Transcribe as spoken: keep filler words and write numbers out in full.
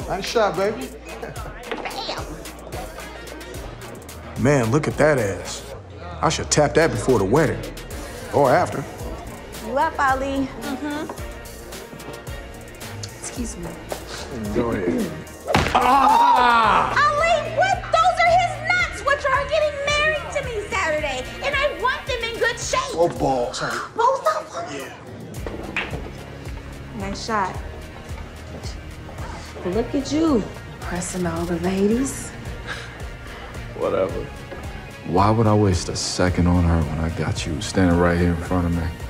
Nice shot, baby. Bam! Man, look at that ass. I should tap that before the wedding. Or after. You up, Ali? Mm-hmm. Excuse me. Go ahead. Ah! Ali, what? Those are his nuts, which are getting married to me Saturday. And I want them in good shape. Both balls, honey. Both of them? Yeah. Nice shot. Look at you, pressing all the ladies. Whatever. Why would I waste a second on her when I got you standing right here in front of me?